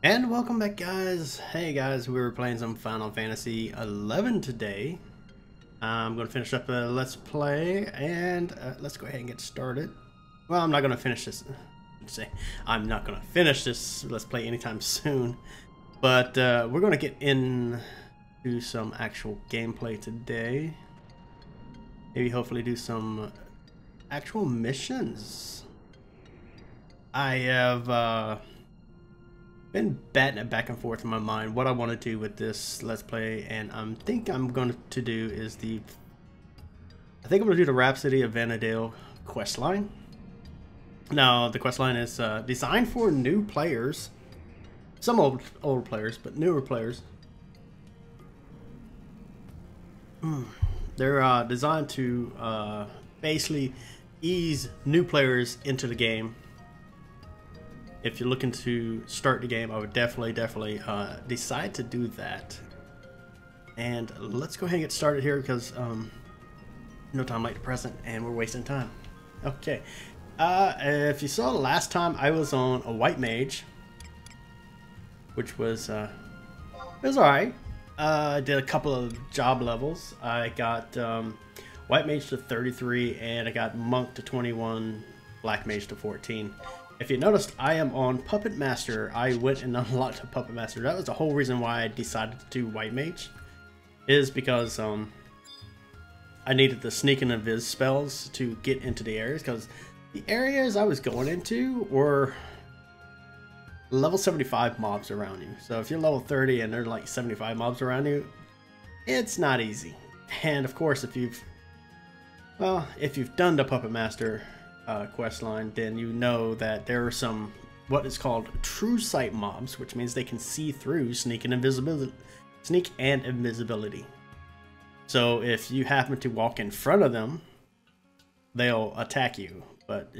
And welcome back, guys. Hey guys, we were playing some Final Fantasy 11 today. I'm going to finish up a Let's Play, and let's go ahead and get started. Well, I'm not going to finish this. I'm not going to finish this Let's Play anytime soon, but we're going to get into some actual gameplay today. Maybe hopefully do some actual missions. I have been batting it back and forth in my mind what I want to do with this Let's Play, and I think I'm going to do is I think I'm going to do the Rhapsody of Vana'diel questline. Now, the questline is designed for new players, some old players, but newer players. They're designed to basically ease new players into the game. If you're looking to start the game, I would definitely decide to do that. And let's go ahead and get started here because no time like the present, and we're wasting time. Okay, if you saw the last time, I was on a white mage, which was it was alright. I did a couple of job levels. I got white mage to 33, and I got monk to 21, black mage to 14. If you noticed, I am on Puppet Master. I went and unlocked a Puppet Master. That was the whole reason why I decided to do White Mage, is because I needed the sneak and invis spells to get into the areas, because the areas I was going into were level 75 mobs around you. So if you're level 30 and there's like 75 mobs around you, it's not easy. And of course, if you've done the Puppet Master quest line, then you know that there are some what is called true sight mobs, which means they can see through sneak and invisibility. So if you happen to walk in front of them, they'll attack you. But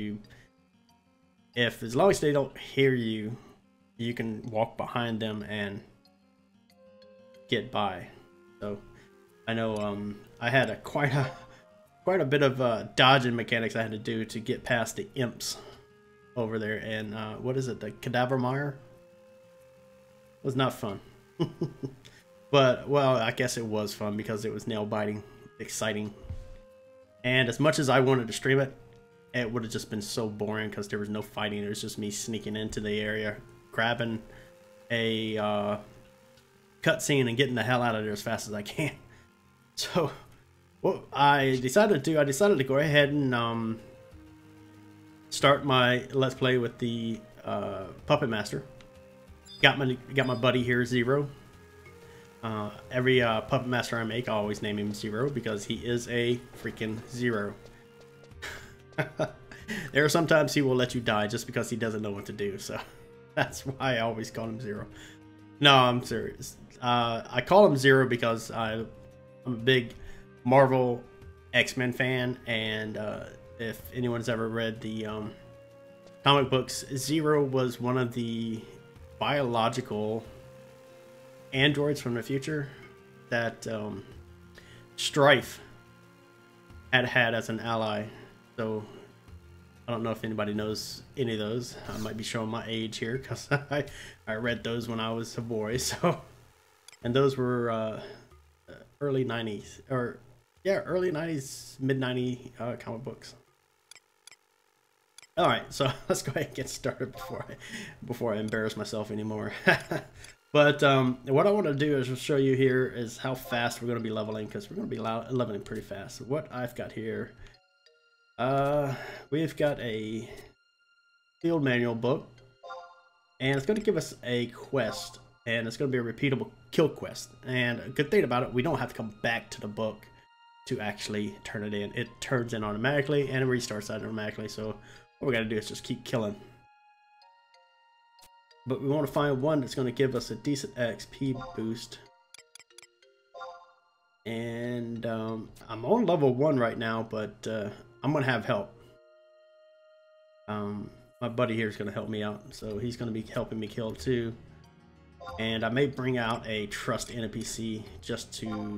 if as long as they don't hear you, you can walk behind them and get by. So I know I had quite a bit of dodging mechanics I had to do to get past the imps over there, and what is it, the cadaver mire? Was not fun. But, well, I guess it was fun because it was nail-biting, exciting. And as much as I wanted to stream it, it would have just been so boring because there was no fighting. It was just me sneaking into the area, grabbing a cutscene and getting the hell out of there as fast as I can. So what I decided to go ahead and start my Let's Play with the Puppet Master. Got my buddy here, Zero. Every Puppet Master I make, I always name him Zero because he is a freaking zero. There are sometimes he will let you die just because he doesn't know what to do, so that's why I always call him Zero. No, I'm serious. I call him Zero because I'm a big Marvel X-Men fan, and if anyone's ever read the comic books, Zero was one of the biological androids from the future that Strife had as an ally. So I don't know if anybody knows any of those. I might be showing my age here because I read those when I was a boy. So, and those were early 90s, or yeah, early 90s, mid 90s comic books. All right, so let's go ahead and get started before I embarrass myself anymore. But what I want to do is just show you here is how fast we're going to be leveling, because we're going to be leveling pretty fast. What I've got here, we've got a field manual book, and it's going to give us a quest, and it's going to be a repeatable kill quest. And a good thing about it, we don't have to come back to the book to actually turn it in. It turns in automatically and it restarts that automatically. So what we got to do is just keep killing. But we want to find one that's going to give us a decent XP boost. And I'm on level 1 right now, but I'm going to have help. My buddy here is going to help me out, so he's going to be helping me kill too. And I may bring out a trust NPC just to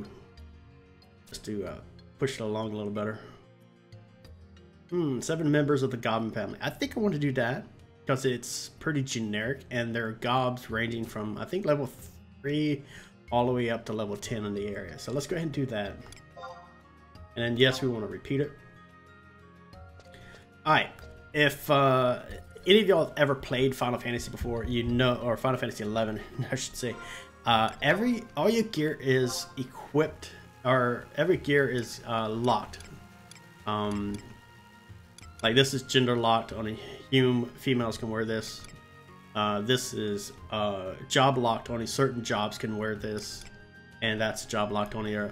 push it along a little better. 7 members of the Goblin family. I think I want to do that. because it's pretty generic, and there are gobs ranging from, I think, level 3 all the way up to level 10 in the area. So let's go ahead and do that. And then yes, we want to repeat it. Alright, if any of y'all have ever played Final Fantasy before, you know, or Final Fantasy 11, I should say, all your gear is equipped, or every gear is locked. Like this is gender locked. Only females can wear this. This is job locked. Only certain jobs can wear this, and that's job locked. Only a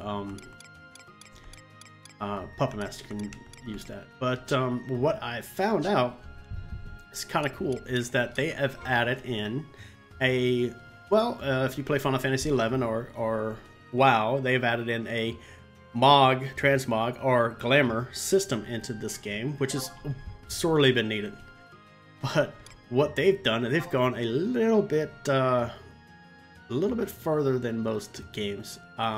puppet master can use that. But what I found out is kind of cool is that they have added in a if you play Final Fantasy 11 or WoW, they've added in a MOG, transmog, or glamour system into this game, which has sorely been needed. But what they've done, they've gone a little bit further than most games.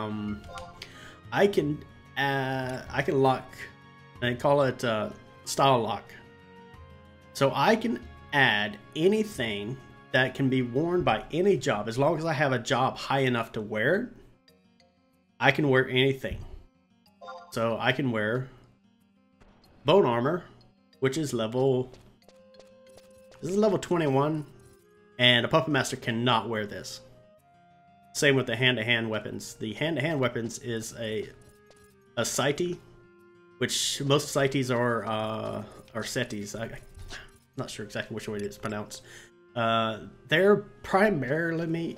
I can lock, and I call it style lock. So I can add anything that can be worn by any job, as long as I have a job high enough to wear it. I can wear anything. So I can wear bone armor, which is level. This is level 21, and a puppet master cannot wear this. Same with the hand-to-hand weapons. The hand-to-hand weapons is a sighty, which most sighties are setis. I'm not sure exactly which way it's pronounced. They're primarily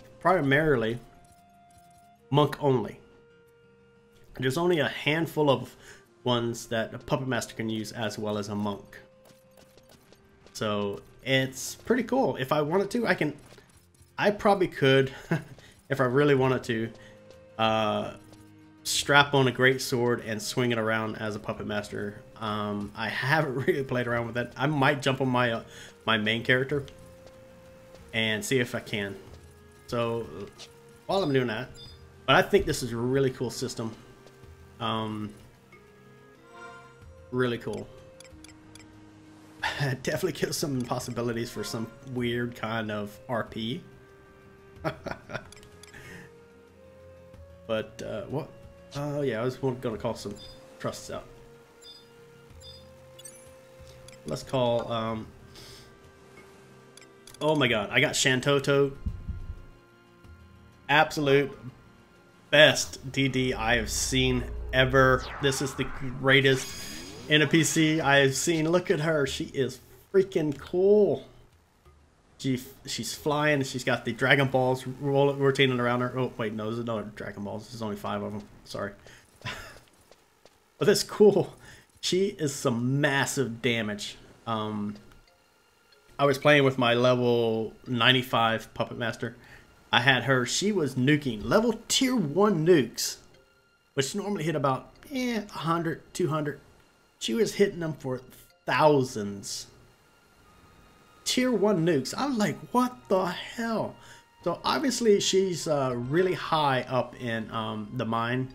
monk only. There's only a handful of ones that a puppet master can use as well as a monk. So it's pretty cool. If I wanted to, I probably could, if I really wanted to, strap on a great sword and swing it around as a puppet master. I haven't really played around with it. I might jump on my my main character and see if I can. So while I'm doing that, but I think this is a really cool system. Really cool. Definitely gives some possibilities for some weird kind of RP. But what? Oh yeah, I was gonna call some trusts out. Let's call oh my god, I got Shantoto. Absolute best DD I have seen ever. This is the greatest NPC I have seen. Look at her. She is freaking cool. She's flying. She's got the Dragon Balls rotating around her. Oh, wait, no, there's another Dragon Balls. There's only 5 of them. Sorry. But that's cool. She is some massive damage. I was playing with my level 95 Puppet Master. I had her. She was nuking level tier 1 nukes, which normally hit about 100, 200. She was hitting them for thousands. Tier 1 nukes. I'm like, what the hell? So obviously she's really high up in the mine.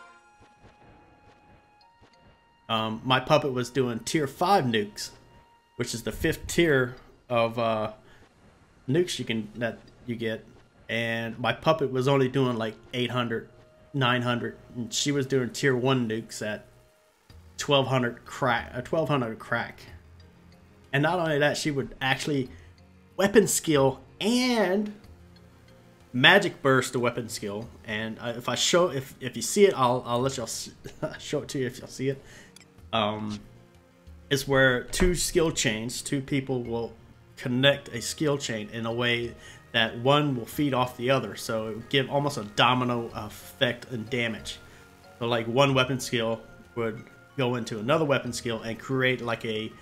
My puppet was doing tier 5 nukes, which is the 5th tier of nukes that you get. And my puppet was only doing like 800, 900, and she was doing tier 1 nukes at 1200 crack. And not only that, she would actually weapon skill and magic burst the weapon skill. And if you see it, I'll let y'all show it to you if y'all see it. It's where two people will connect a skill chain in a way that one will feed off the other, so it would give almost a domino effect and damage. So like one weapon skill would go into another weapon skill and create like an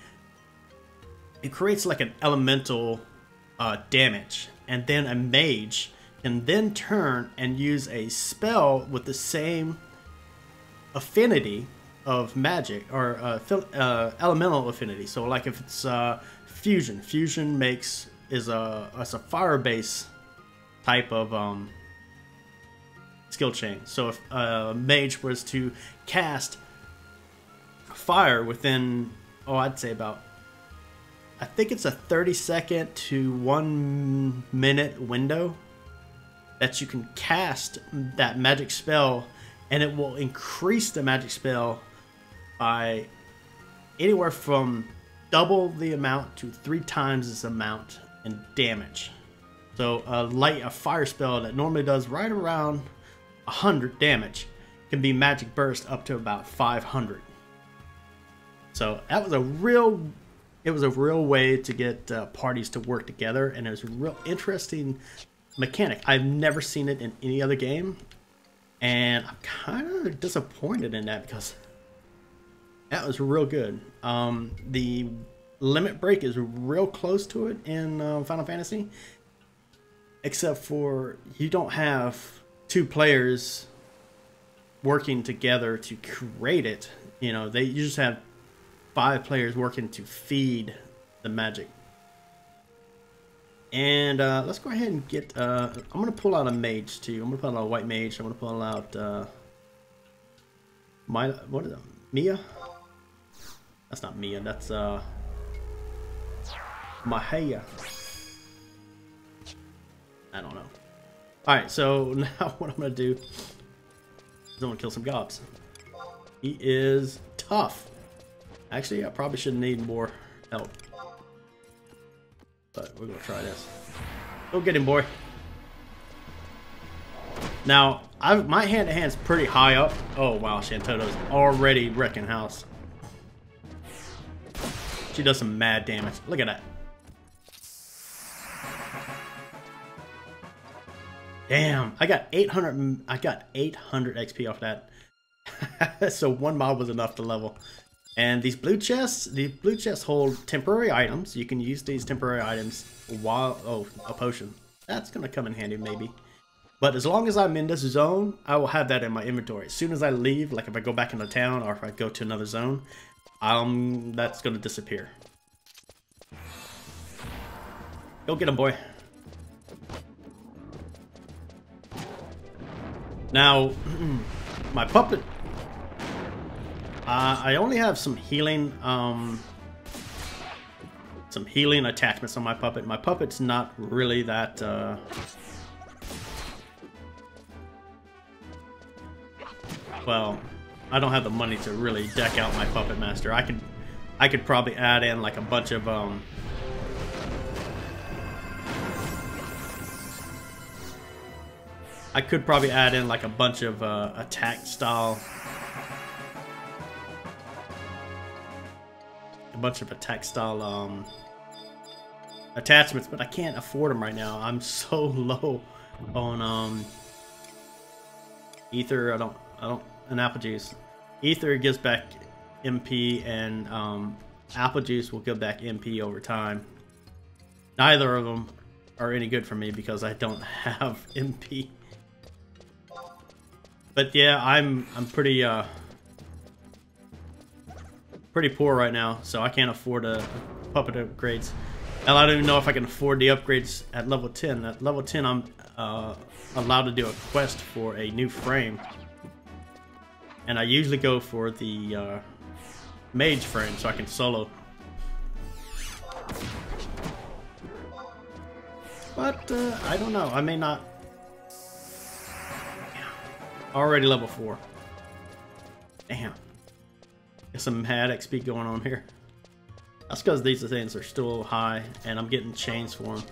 elemental damage, and then a mage can then turn and use a spell with the same affinity of magic, or elemental affinity. So like if it's fusion is a fire base type of skill chain. So if a mage was to cast fire within, I'd say about I think it's a 30-second to 1 minute window that you can cast that magic spell, and it will increase the magic spell by anywhere from double the amount to 3 times this amount in damage. So a fire spell that normally does right around 100 damage can be magic burst up to about 500. So that was a real way to get parties to work together, and it was a real interesting mechanic. I've never seen it in any other game, and I'm kind of disappointed in that because that was real good. The limit break is real close to it in Final Fantasy, except for you don't have 2 players working together to create it. You know, you just have 5 players working to feed the magic. And let's go ahead and get I'm gonna pull out a mage too. I'm gonna pull out a white mage. I'm gonna pull out what is it? Mia? That's not Mia, that's Mahaya. I don't know. Alright, so now what I'm gonna do is I'm gonna kill some gobs. He is tough. Actually, I probably should need more help. But we're gonna try this. Go get him, boy. Now, my hand-to-hand's pretty high up. Oh wow, Shantoto's already wrecking house. She does some mad damage. Look at that. Damn, I got 800 XP off that. So 1 mob was enough to level. And these blue chests hold temporary items. You can use these temporary items while a potion. That's gonna come in handy maybe. But as long as I'm in this zone, I will have that in my inventory. As soon as I leave, like if I go back into town or if I go to another zone, that's gonna disappear. Go get him, boy. Now, my puppet, I only have some healing attachments on my puppet. My puppet's not really that, well, I don't have the money to really deck out my puppet master. I could probably add in like a bunch of, I could probably add in like a bunch of attack style attachments, but I can't afford them right now. I'm so low on ether. I don't and apple juice. Ether gives back MP, and apple juice will give back MP over time. Neither of them are any good for me because I don't have MP. But yeah, I'm pretty poor right now, so I can't afford puppet upgrades. And I don't even know if I can afford the upgrades at level 10. At level 10, I'm allowed to do a quest for a new frame, and I usually go for the mage frame so I can solo. But I don't know. I may not. Already level 4. Damn. Got some mad XP going on here. That's because these things are still high, and I'm getting chains for them.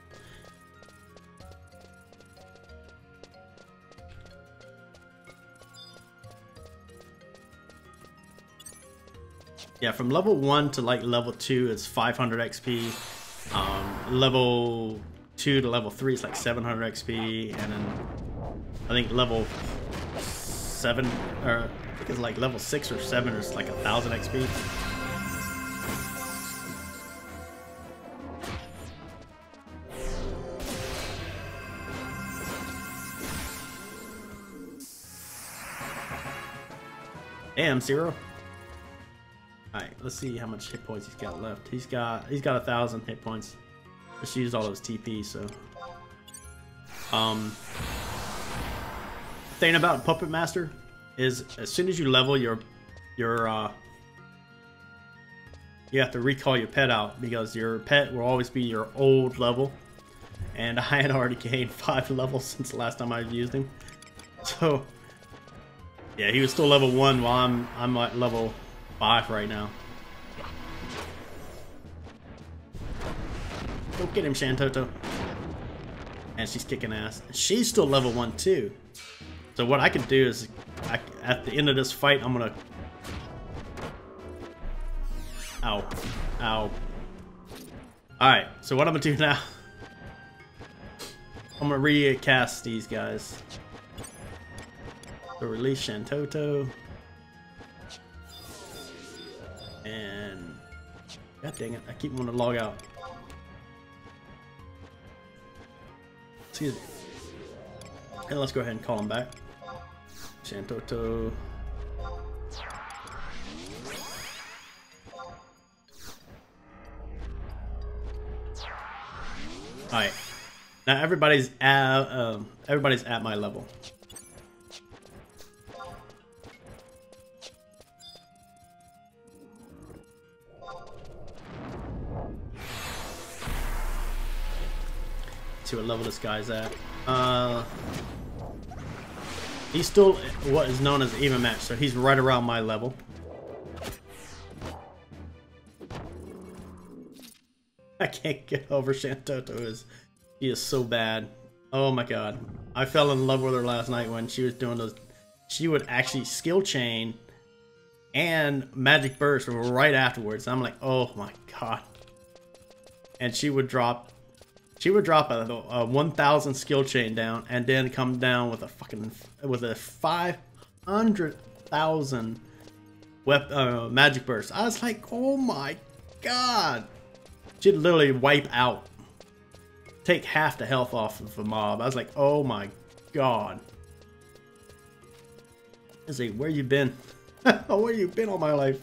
Yeah, from level 1 to like level 2 is 500 XP. Level 2 to level 3 is like 700 XP, and then I think level 7, or I think it's like level 6 or 7 is like 1000 XP. Damn, 0. Alright, let's see how much hit points he's got left. He's got 1000 hit points. Just used all those TP, so thing about Puppet Master is as soon as you level your you have to recall your pet out because your pet will always be your old level. And I had already gained 5 levels since the last time I used him. So yeah, he was still level 1 while I'm at level 5 right now. Go get him, Shantoto. And she's kicking ass. She's still level 1 too. So what I could do is, at the end of this fight, I'm gonna... Ow. Ow. Alright, so what I'm gonna do now... I'm gonna recast these guys. So release Shantoto. And... God dang it, I keep wanting to log out. Excuse me. And let's go ahead and call him back. Shantoto. Alright. Now everybody's at my level. See what level this guy's at. He's still what is known as even match, so he's right around my level. I can't get over Shantoto. He is so bad. Oh my god. I fell in love with her last night when she was doing those. She would actually skill chain and magic burst right afterwards. I'm like, oh my god. And she would drop a 1,000 skill chain down and then come down with a 500,000 magic burst. I was like, oh my god. She'd literally wipe out, take half the health off of a mob. I was like, oh my god. I was like, where you been? Where you been all my life?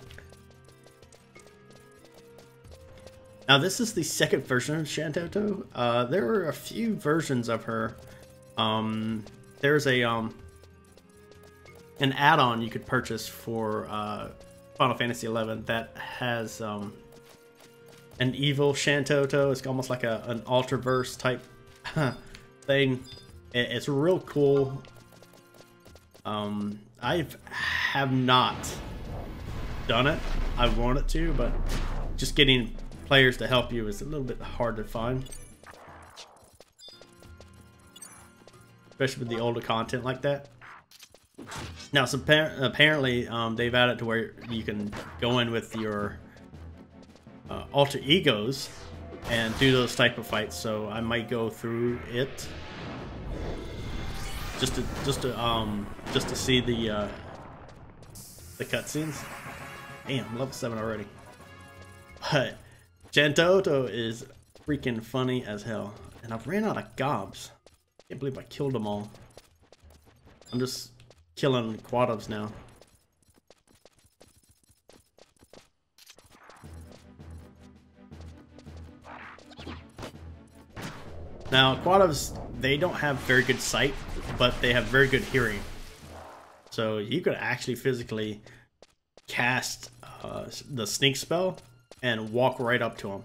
Now this is the second version of Shantoto. There are a few versions of her. There's a an add-on you could purchase for Final Fantasy XI that has an evil Shantoto. It's almost like an Ultraverse type thing. It's real cool. I have not done it. I wanted to, but just getting players to help you is a little bit hard to find, especially with the older content like that. Now, so apparently they've added to where you can go in with your alter egos and do those type of fights. So I might go through it just to see the cutscenes. Damn, I'm level 7 already. But Shantoto is freaking funny as hell. And I've ran out of gobs. Can't believe I killed them all. I'm just killing quadubs now. Now, quadubs, they don't have very good sight, but they have very good hearing. So you could actually physically cast the sneak spell and walk right up to them,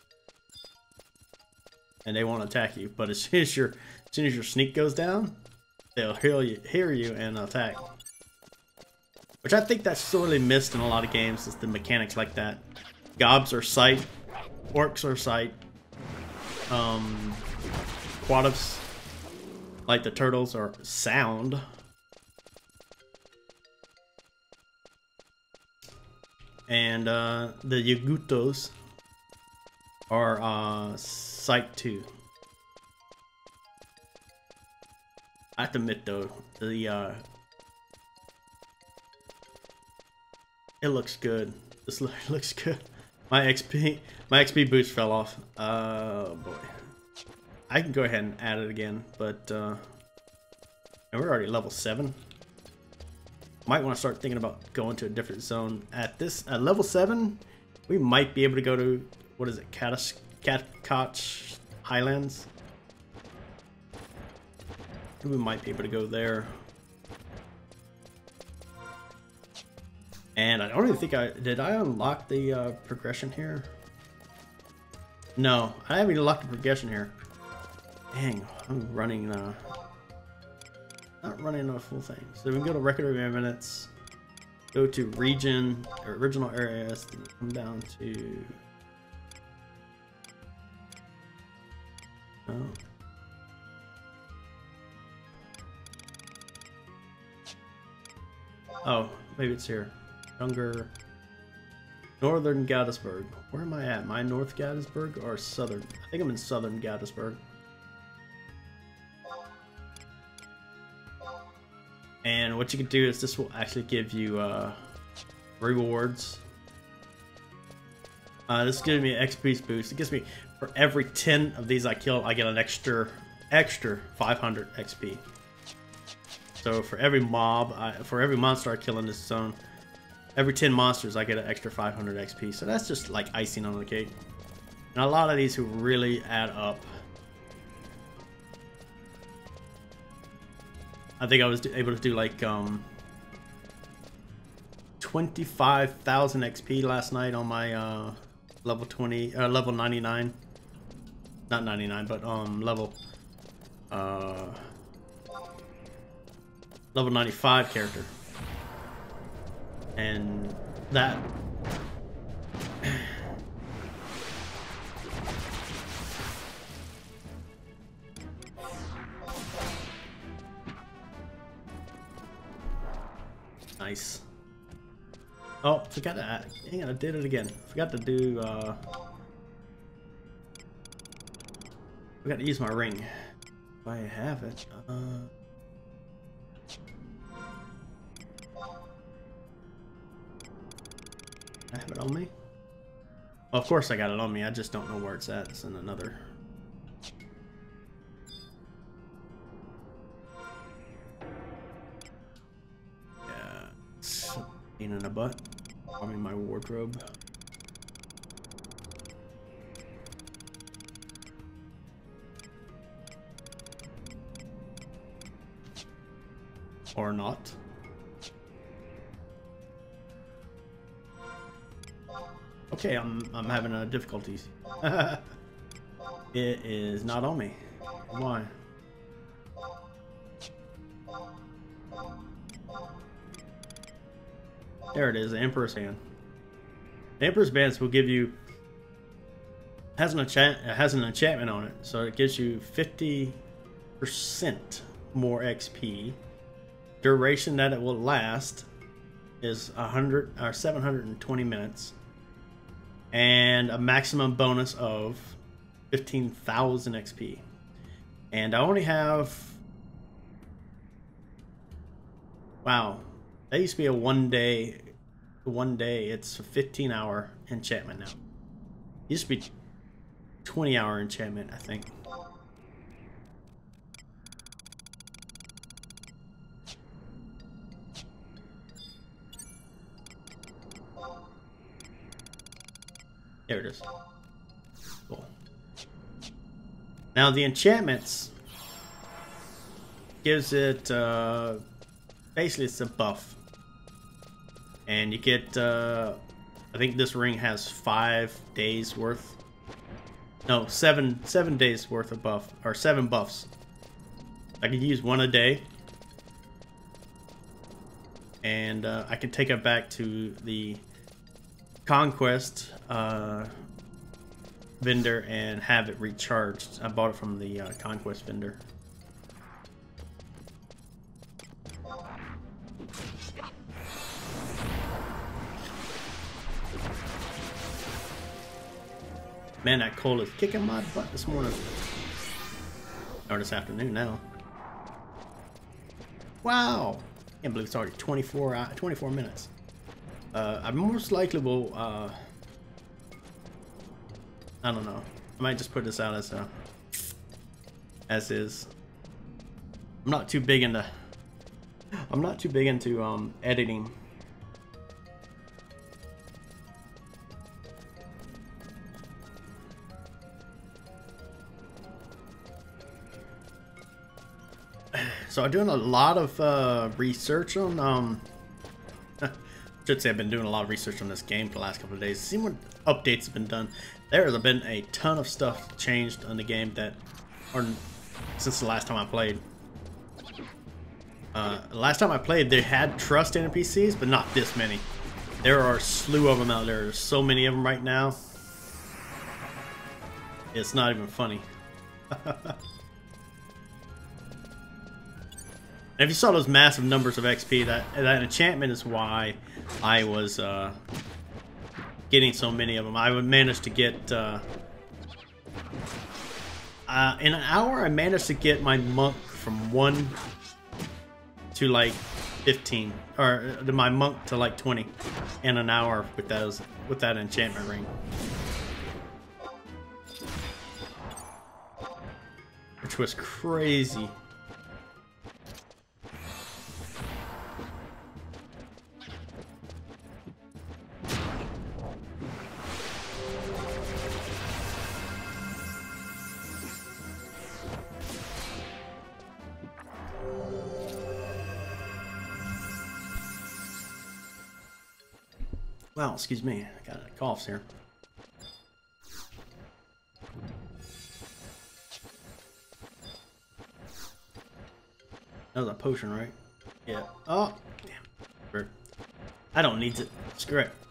and they won't attack you. But as soon as your sneak goes down, they'll hear you and attack. Which I think that's sorely missed in a lot of games, is the mechanics like that. Gobs are sight, orcs are sight, quadubs, like the turtles, are sound. And the Yagutos are sight too. I have to admit though, the it looks good. This looks good. My XP boost fell off. Oh boy. I can go ahead and add it again, but and we're already level 7. Might want to start thinking about going to a different zone. At level 7, we might be able to go to, what is it, Catcoch Highlands? We might be able to go there. And I don't even think did I unlock the progression here? No, I haven't even unlocked the progression here. Dang, I'm running, not running a full thing. So we can go to record of minutes, go to region, or original areas, and come down to... Oh. Oh, maybe it's here. Younger... Northern Gettysburg. Where am I at? Am I North Gettysburg or Southern? I think I'm in Southern Gettysburg. And what you can do is this will actually give you rewards. This gives me an XP boost. It gives me, for every 10 of these I kill, I get an extra 500 XP. So for every mob, for every monster I kill in this zone, every 10 monsters I get an extra 500 XP. So that's just like icing on the cake. And a lot of these who really add up. I think I was able to do like 25,000 XP last night on my level 20, level 99. Not 99, but level 95 character. And that nice. Oh, forgot to hang on, I did it again. Forgot to do forgot to use my ring. If I have it, I have it on me? Well, of course I got it on me, I just don't know where it's at. It's in another... Yeah, it's a pain in the butt. I'm in my wardrobe. Or not. Okay, I'm having difficulties. It is not on me. Why? There it is, the Emperor's Hand. The Emperor's Bands will give you has an enchantment on it, so it gives you 50% more XP. Duration that it will last is 100 or 720 minutes. And a maximum bonus of 15,000 XP. And I only have... Wow. That used to be a one day. It's a 15-hour enchantment now. It used to be 20-hour enchantment, I think. There it is. Cool. Now the enchantments gives it basically it's a buff, and you get I think this ring has 5 days worth. No, seven days worth of buff, or 7 buffs. I can use 1 a day, and I can take it back to the Conquest vendor and have it recharged. I bought it from the Conquest vendor. Man, that cold is kicking my butt this morning. Or this afternoon now. Wow! Can't believe it's already 24 minutes. I most likely will, I don't know. I might just put this out as is. I'm not too big into editing. So I'm doing a lot of research on should say I've been doing a lot of research on this game for the last couple of days. See what updates have been done. There has been a ton of stuff changed on the game that are since the last time I played. Last time I played, they had trust NPCs, but not this many. There are a slew of them out there. There's so many of them right now. It's not even funny. If you saw those massive numbers of XP, that enchantment is why I was getting so many of them. I would manage to get in an hour. I managed to get my monk from 1 to like 15, or my monk to like 20 in an hour with that enchantment ring, which was crazy. Wow, excuse me, I got coughs here. That was a potion, right? Yeah. Oh, damn. I don't need it. Screw it.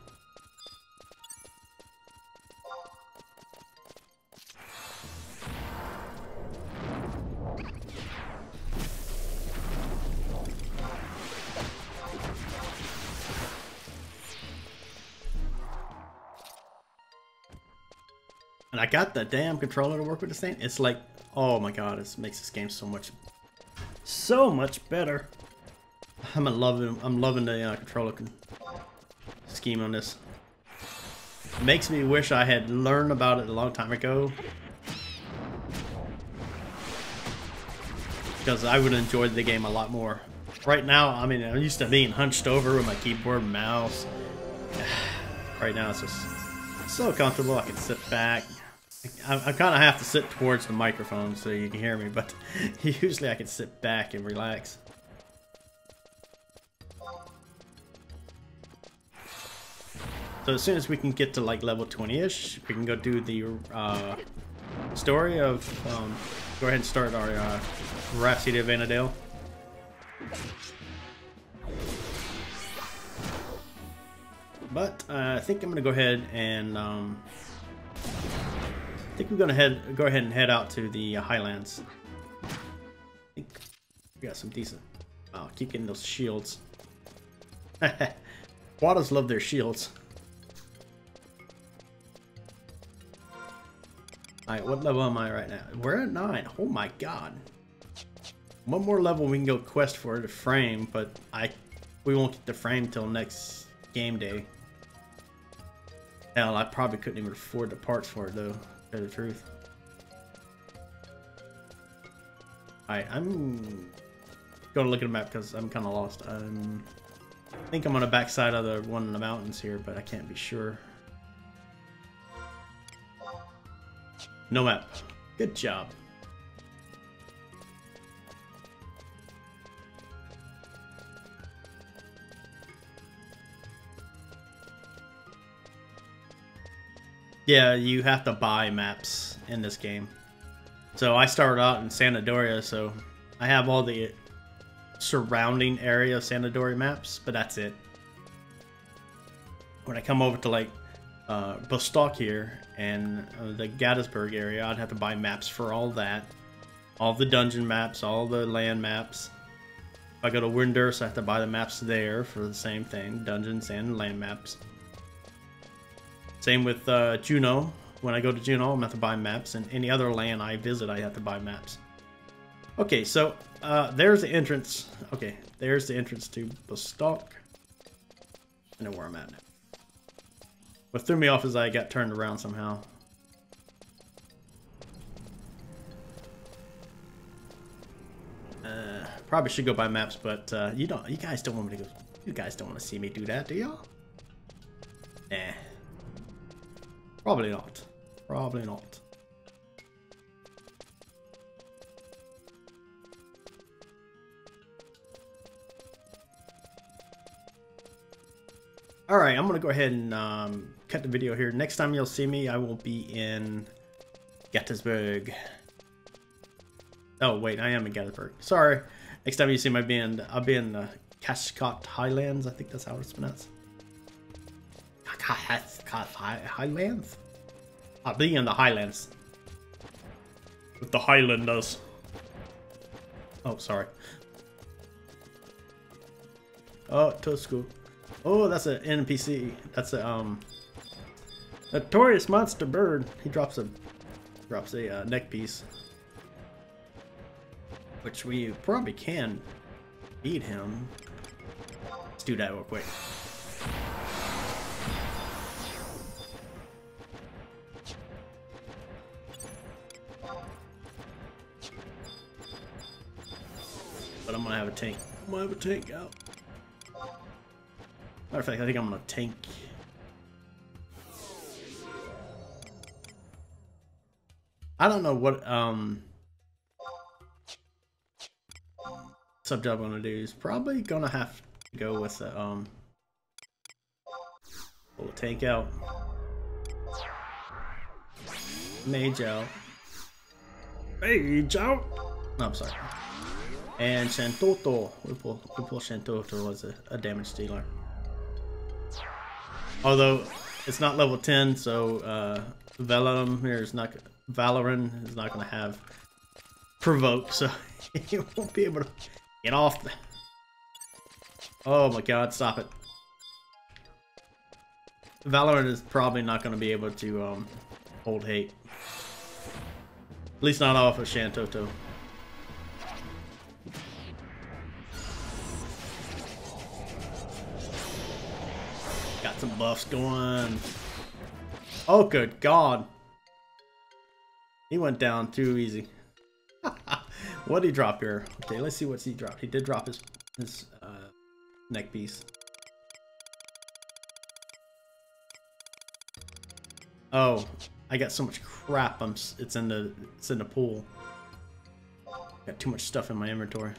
And I got the damn controller to work with this thing. It's like, oh my god, it makes this game so much better. I'm loving the controller scheme on this. It makes me wish I had learned about it a long time ago, because I would enjoy the game a lot more. Right now, I mean, I'm used to being hunched over with my keyboard and mouse. Right now, it's just so comfortable. I can sit back. I kind of have to sit towards the microphone so you can hear me, but usually I can sit back and relax. So as soon as we can get to like level 20-ish, we can go do the story of, go ahead and start our Rhapsody of Vana'diel. But I think I'm gonna go ahead and I think we're gonna go ahead and head out to the Highlands. I think we got some decent. Oh, keep getting those shields. Quadas love their shields. Alright, what level am I right now? We're at 9. Oh my god. One more level we can go quest for the frame, but we won't get the frame till next game day. Hell, I probably couldn't even afford the parts for it though, to tell the truth. Alright, I'm gonna look at the map because I'm kind of lost. I think I'm on the backside of the one in the mountains here, but I can't be sure. No map. Good job. Yeah, you have to buy maps in this game. So I started out in Vana'diel, so I have all the surrounding area of Vana'diel maps, but that's it. When I come over to like Bostock here and the Gettysburg area, I'd have to buy maps for all that. All the dungeon maps, all the land maps. If I go to Windurst, I have to buy the maps there for the same thing, dungeons and land maps. Same with Juneau. When I go to Juneau, I'm going to have to buy maps, and any other land I visit, I have to buy maps. Okay, so there's the entrance. Okay, there's the entrance to Bostock. I know where I'm at. What threw me off is I got turned around somehow. Probably should go buy maps, but you guys don't want me to go. You guys don't want to see me do that, do y'all? Nah. Probably not. Probably not. Alright, I'm gonna go ahead and cut the video here. Next time you'll see me, I will be in Gettysburg. Oh wait, I am in Gettysburg. Sorry. Next time you see me, I'll be in the Cascot Highlands. I think that's how it's pronounced. Highlands? I'll be in the Highlands. With the Highlanders. Oh, sorry. Oh, Tosco. Oh, that's an NPC. That's a notorious monster bird. He drops a neck piece, which we probably can beat him. Let's do that real quick. But I'm gonna have a tank. I'm gonna have a tank out. Matter of fact, I think I'm gonna tank. I don't know what sub job I'm gonna do. Is probably gonna have to go with the pull the tank out, mage out, No, I'm sorry. And Shantoto. We pull Shantoto as a damage dealer. Although it's not level 10, so Valorant is not going to have provoke, so he won't be able to get off. Oh my God! Stop it. Valorant is probably not going to be able to hold hate. At least not off of Shantoto. Got some buffs going. Oh, good God. He went down too easy. What did he drop here? Okay, let's see what he dropped. He did drop his neck piece. Oh, I got so much crap. It's in the pool. Got too much stuff in my inventory.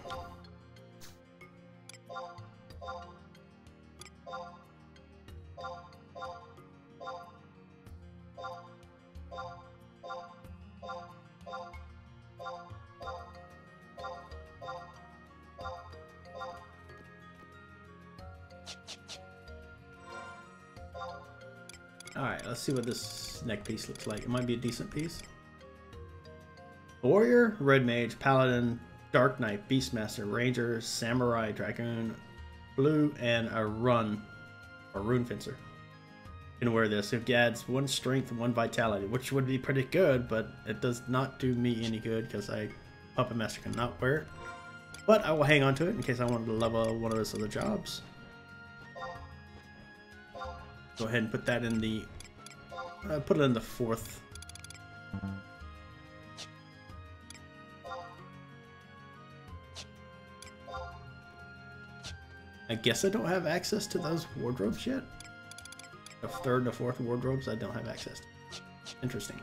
Alright, let's see what this neck piece looks like. It might be a decent piece. Warrior, Red Mage, Paladin, Dark Knight, Beastmaster, Ranger, Samurai, Dragoon, Blue, and a Rune Fencer. You can wear this. It adds 1 strength and 1 vitality, which would be pretty good, but it does not do me any good because Puppet Master cannot wear it. But I will hang on to it in case I want to level one of his other jobs. Go ahead and put that in the put it in the 4th. I guess I don't have access to those wardrobes yet. The 3rd and the 4th wardrobes I don't have access to. Interesting.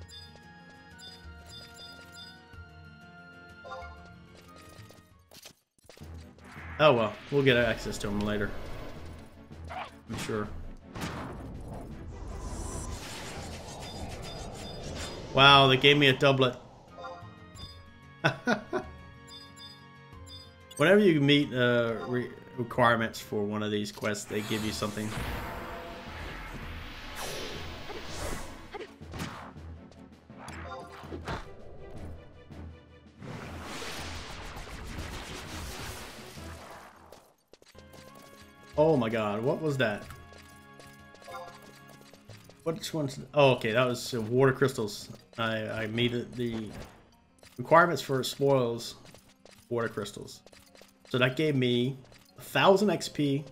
Oh well, we'll get access to them later, I'm sure. Wow, they gave me a doublet. Whenever you meet requirements for one of these quests, they give you something. Oh my God, what was that? Which one's... Oh, okay, that was water crystals. I made it the requirements for spoils water crystals. So that gave me 1,000 XP,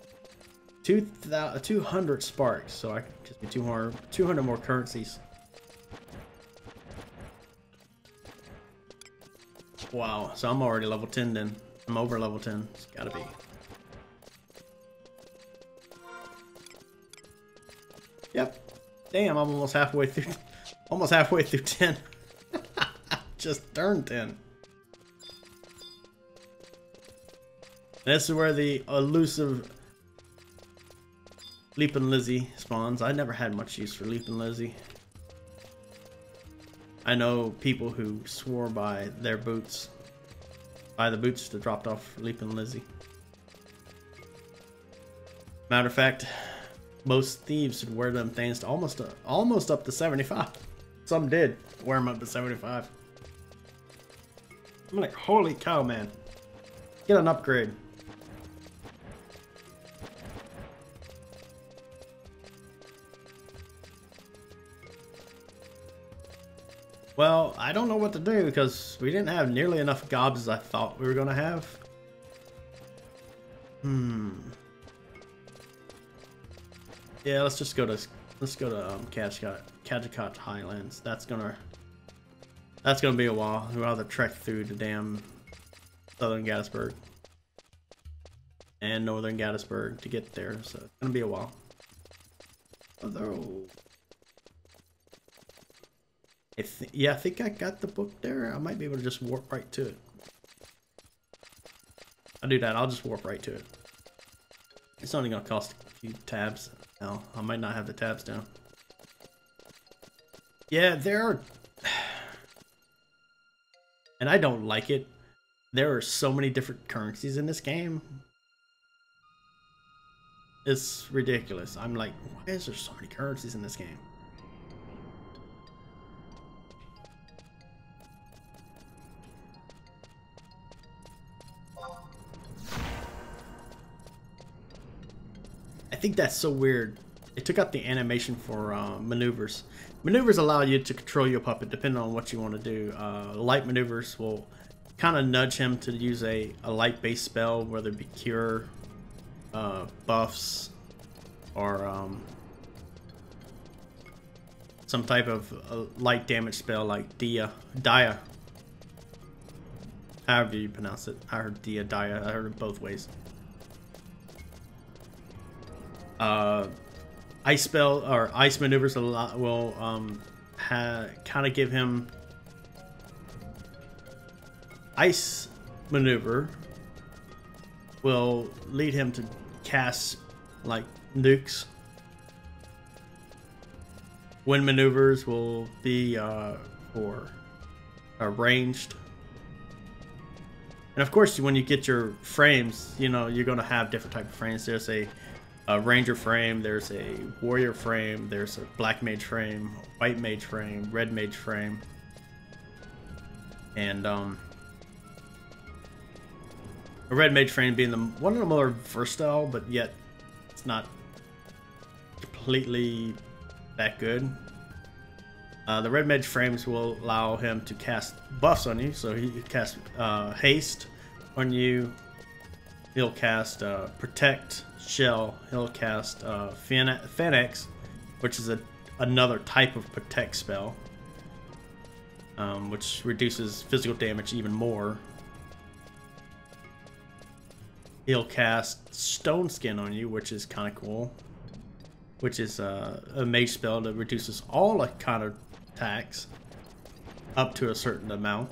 200 sparks. So I gives me 200 more currencies. Wow, so I'm already level 10 then. I'm over level 10. It's gotta be. Yep. Damn, I'm almost halfway through. Almost halfway through 10. Just turned 10. This is where the elusive Leaping Lizzie spawns. I never had much use for Leaping Lizzie. I know people who swore by their boots, by the boots that dropped off Leaping Lizzie. Matter of fact, most thieves would wear them things to almost up to 75. Some did wear them up to 75. I'm like, holy cow, man. Get an upgrade. Well, I don't know what to do because we didn't have nearly enough gobs as I thought we were going to have. Yeah, let's go to Kajikot Highlands. That's gonna be a while. We'll have to trek through the damn southern Gettysburg and northern Gettysburg to get there, so it's gonna be a while. Although, yeah, I think I got the book there. I might be able to just warp right to it. I'll do that. I'll just warp right to it. It's only gonna cost a few tabs. No, I might not have the tabs down. Yeah, there are... And I don't like it. There are so many different currencies in this game. It's ridiculous. I'm like, why is there so many currencies in this game? I think that's so weird. It took out the animation for maneuvers. Maneuvers allow you to control your puppet depending on what you want to do. Light maneuvers will kind of nudge him to use a light-based spell, whether it be cure, buffs, or some type of light damage spell like Dia. However you pronounce it. I heard Dia, I heard it both ways. Ice spell or ice maneuvers will kind of give him ice maneuver will lead him to cast like nukes. Wind maneuvers will be for ranged. And of course, when you get your frames, you know, you're going to have different type of frames. There's a ranger frame, there's a warrior frame, there's a black mage frame, white mage frame, red mage frame, and a red mage frame being one of the more versatile, but yet it's not completely that good. The red mage frames will allow him to cast buffs on you, so he can cast haste on you. He'll cast Protect, Shell. He'll cast Phoenix, which is another type of Protect spell, which reduces physical damage even more. He'll cast Stone Skin on you, which is kind of cool, which is a mage spell that reduces all kind of attacks up to a certain amount.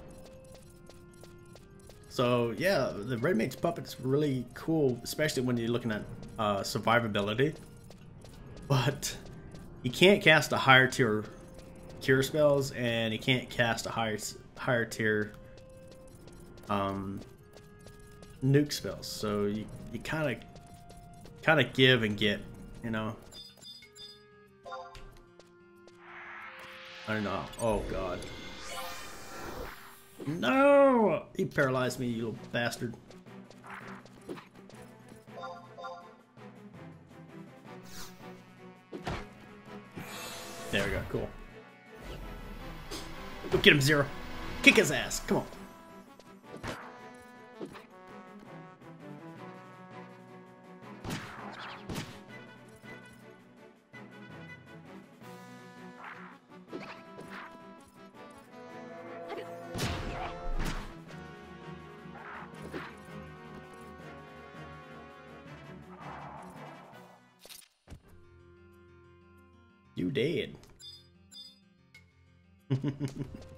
So yeah, the Red Mage Puppet's really cool, especially when you're looking at survivability. But he can't cast a higher tier cure spells, and he can't cast a higher tier nuke spells. So you kind of give and get, you know. I don't know. Oh god. No! He paralyzed me, you little bastard. There we go, cool. Go get him, Zero. Kick his ass, come on. You dead.